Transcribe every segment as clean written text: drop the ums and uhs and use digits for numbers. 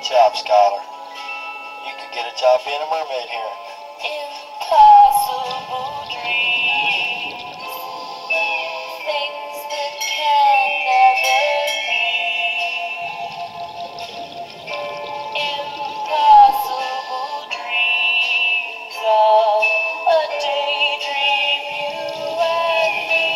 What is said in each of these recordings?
job, Skyler. You could get a job being a mermaid here. Impossible dreams, things that can never be. Impossible dreams of a daydream, you and me.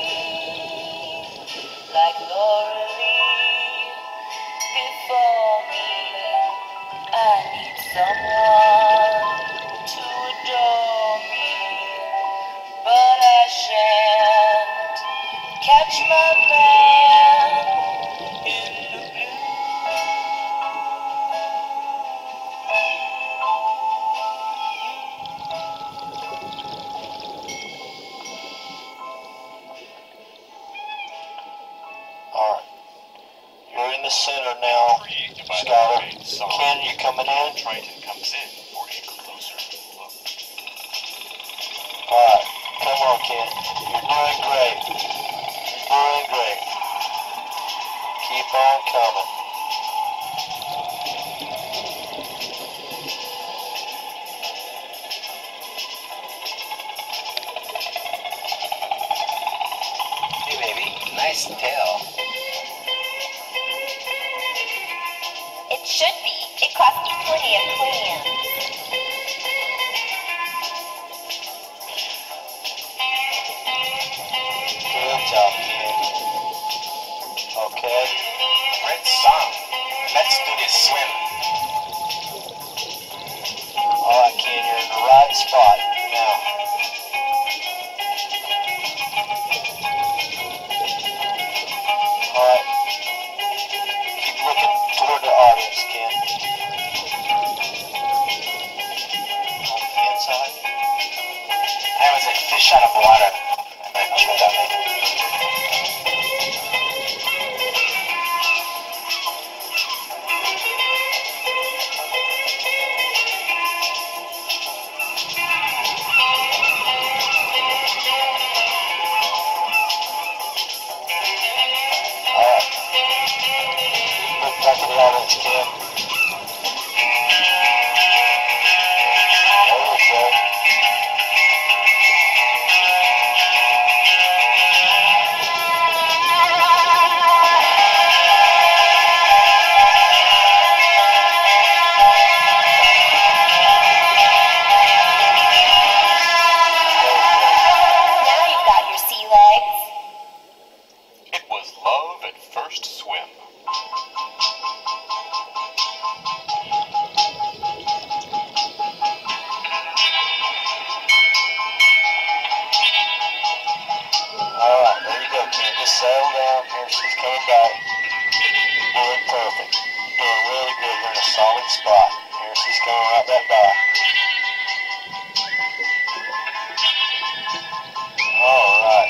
Like Laurelie before me, I need someone to adore me, but I shan't catch my man in the blue. Alright. You're in the center now, Skyler. Ken, you coming in? Triton comes in for a closer look. Alright. Come on, Ken. You're doing great. You're doing great. Keep on coming. Hey, baby. Nice tail. It should be. It cost me plenty of clams. Good job, Ken. Okay. Great song. Let's do this swim. Alright, Ken, you're in the right spot now. Alright. Keep looking toward the audience, Ken. On the inside. I was a fish out of water. I chewed on it. Alright. Look back at the audience, Ken. There we go. Now you've got your sea legs. It was love at first swim. Alright, there you go, Ken. Just settle down. Here she's coming back. Doing perfect. Doing really good. You're in a solid spot. Here she's coming right back by. Alright.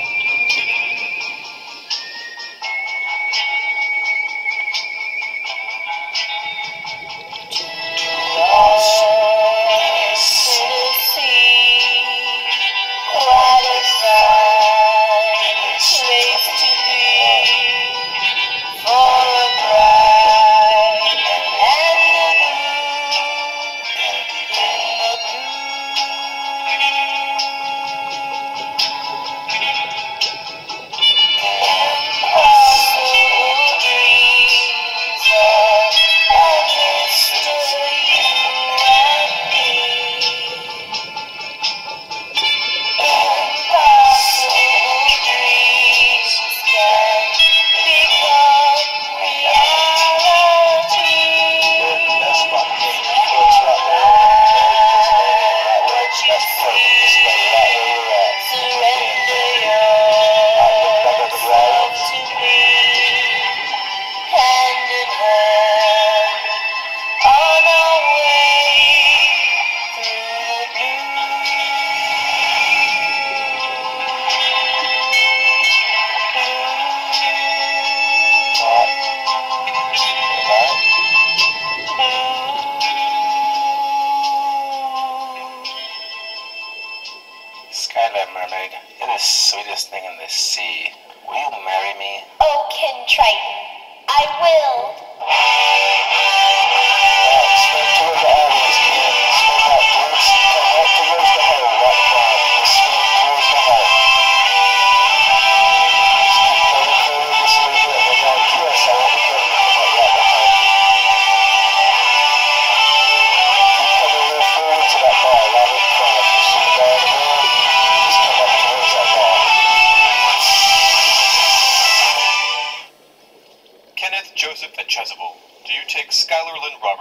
Skyler, mermaid, you're the sweetest thing in the sea. Will you marry me? Oh, Ken Triton, I will.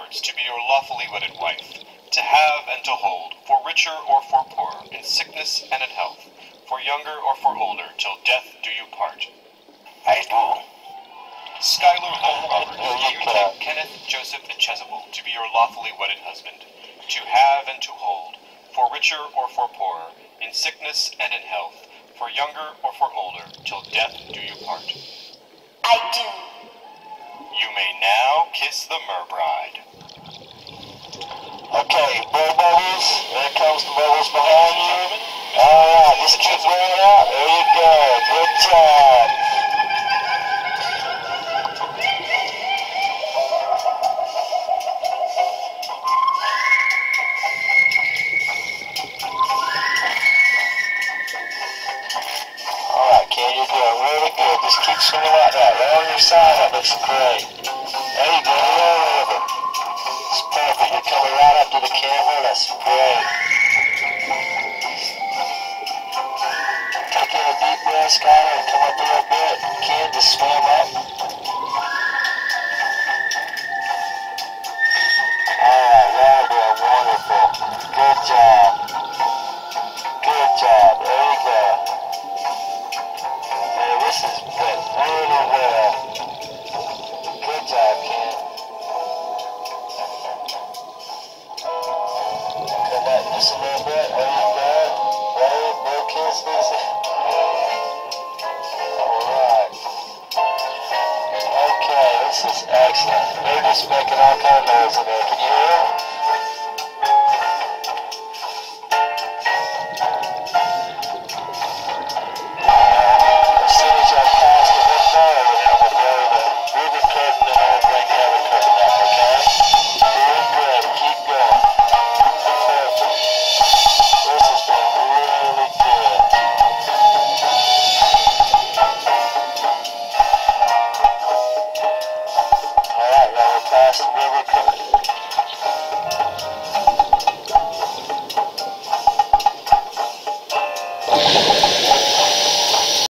afterwards to be your lawfully wedded wife, to have and to hold, for richer or for poorer, in sickness and in health, for younger or for older, till death do you part. I do. Skyler Holt Roberts, do you take Kenneth Joseph Chasuble to be your lawfully wedded husband, to have and to hold, for richer or for poorer, in sickness and in health, for younger or for older, till death do you part? I do. You may now kiss the merbride. Okay, blow bubbles. There comes the bubbles behind you. Alright, just keep blowing out.